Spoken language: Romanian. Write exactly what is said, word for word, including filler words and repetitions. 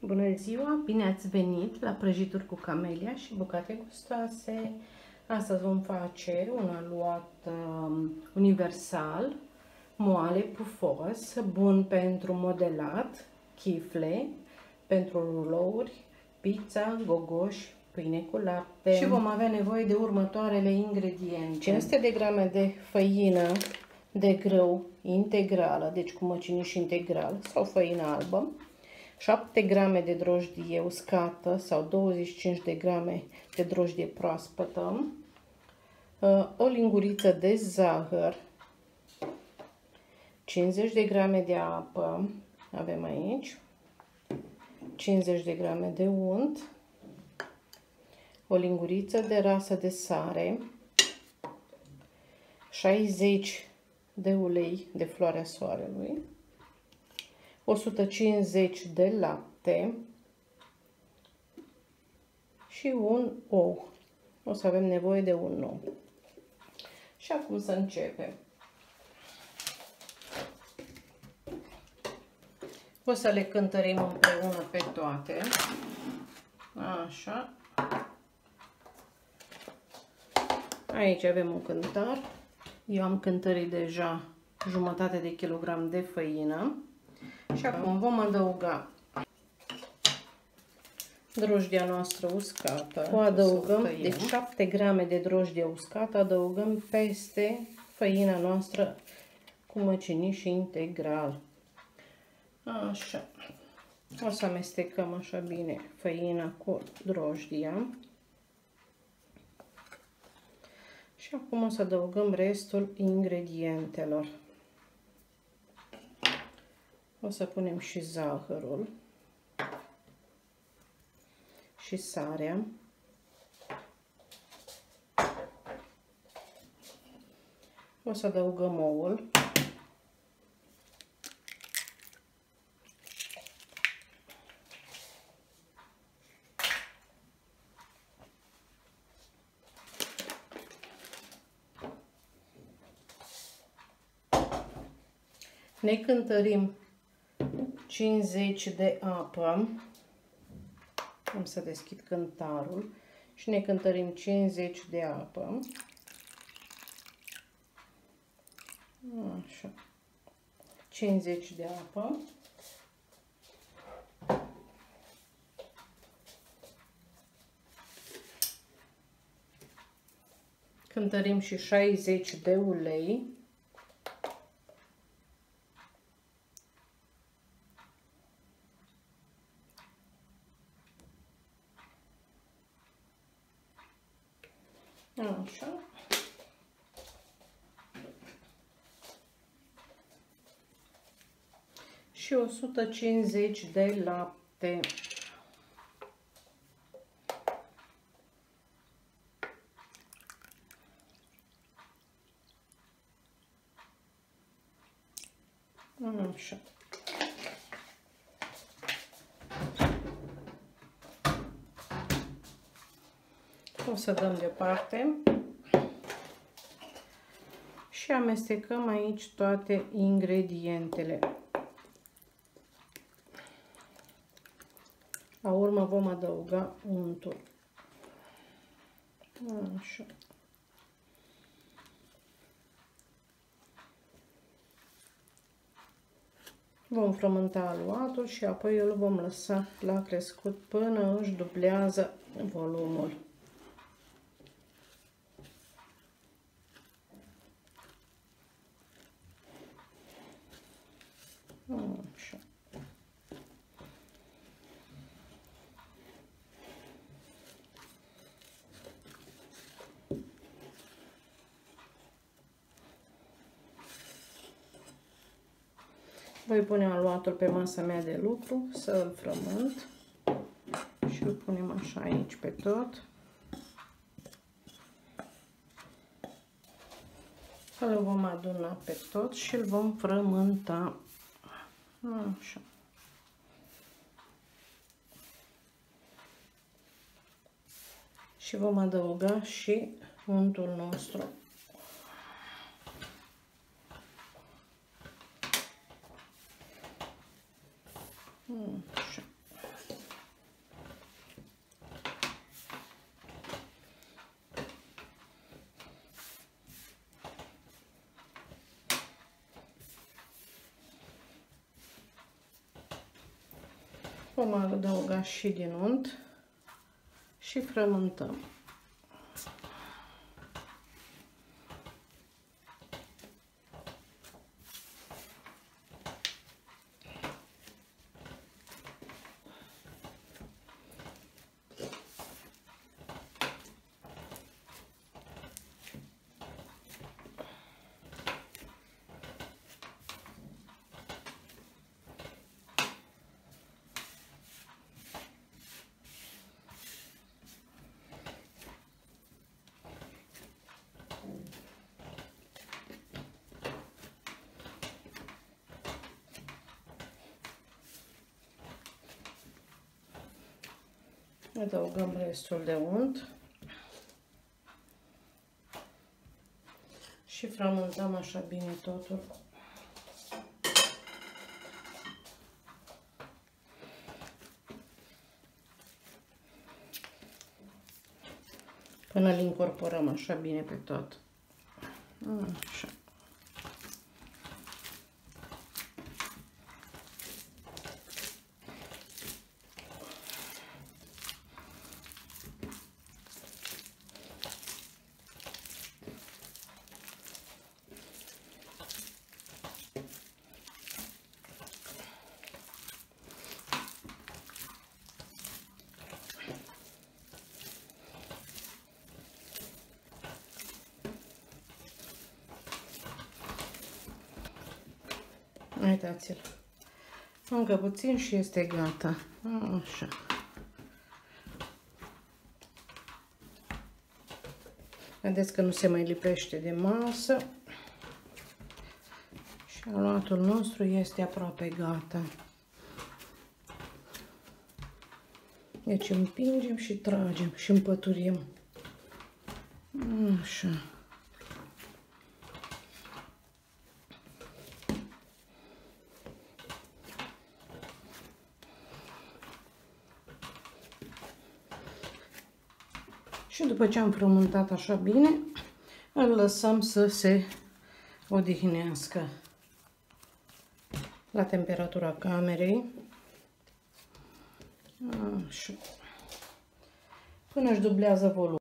Bună ziua! Bine ați venit la prăjituri cu camelia și bucate gustoase. Astăzi vom face un aluat um, universal, moale, pufos, bun pentru modelat, chifle, pentru rulouri, pizza, gogoși, pâine cu lapte. Și vom avea nevoie de următoarele ingrediente. cinci sute de grame de făină de grâu integrală, deci cu măciniș integral sau făină albă, șapte grame de drojdie uscată sau douăzeci și cinci de grame de drojdie proaspătă, o linguriță de zahăr, cincizeci de grame de apă, avem aici, cincizeci de grame de unt, o linguriță de rasă de sare, șaizeci de ulei de floarea soarelui, o sută cincizeci de lapte și un ou. O să avem nevoie de un ou. Și acum să începem. O să le cântărim împreună pe toate. Așa. Aici avem un cântar. Eu am cântărit deja jumătate de kilogram de făină. Și acum vom adăuga drojdia noastră uscată. O adăugăm, deci șapte grame de drojdie uscată adăugăm peste făina noastră cu măciniș integral. Așa. O să amestecăm așa bine făina cu drojdia. Și acum o să adăugăm restul ingredientelor. O să punem și zahărul și sarea. O să adăugăm oul. Ne cântărim cincizeci de apă. Am să deschid cântarul și ne cântărim cincizeci de apă. Așa. cincizeci de apă. Cântărim și șaizeci de ulei. Așa. Și o sută cincizeci de lapte. Așa. O să dăm deoparte și amestecăm aici toate ingredientele. La urmă vom adăuga untul. Așa. Vom frământa aluatul și apoi îl vom lăsa la crescut până își dublează volumul. Așa. Voi pune aluatul pe masa mea de lucru să îl frământ și îl punem așa aici pe tot. Îl vom aduna pe tot și îl vom frământa. Așa. Și vom adăuga și untul nostru. Așa. Vom adăuga și din unt și frământăm. Adăugăm restul de unt și frământăm așa bine totul. Până îl incorporăm așa bine pe tot. Așa. Uitați-l. Încă puțin și este gata. Așa. Vedeți că nu se mai lipește de masă. Și aluatul nostru este aproape gata. Deci împingem și tragem și împăturim. Așa. Și după ce am frământat așa bine, îl lăsăm să se odihnească la temperatura camerei. Așa. Până își dublează volumul.